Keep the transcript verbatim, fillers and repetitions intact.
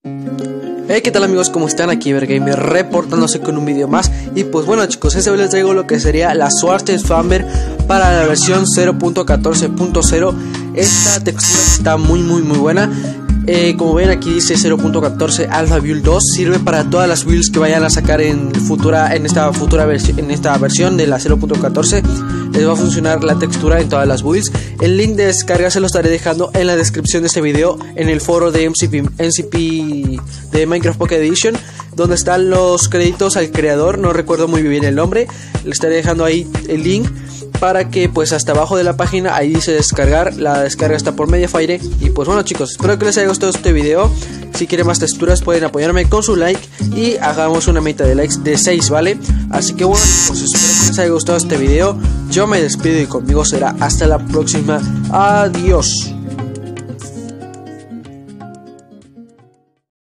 Hey, ¿qué tal amigos? ¿Cómo están? Aquí Evergamer reportándose con un video más. Y pues bueno chicos, esta vez les traigo lo que sería la Sword Swamper para la versión cero punto catorce punto cero. Esta textura está muy muy muy buena. Eh, como ven aquí dice cero punto catorce Alpha Build dos. Sirve para todas las builds que vayan a sacar en futura en esta futura versión en esta versión de la cero punto catorce. Les va a funcionar la textura en todas las builds. El link de descarga se lo estaré dejando en la descripción de este video, en el foro de M C P, M C P de Minecraft Pocket Edition, donde están los créditos al creador. No recuerdo muy bien el nombre. Le estaré dejando ahí el link para que pues hasta abajo de la página ahí dice descargar. La descarga está por Mediafire. Y pues bueno chicos, espero que les haya gustado este video. Si quieren más texturas pueden apoyarme con su like y hagamos una meta de likes de seis, ¿vale? Así que bueno chicos, espero que les haya gustado este video. Yo me despido y conmigo será hasta la próxima. Adiós.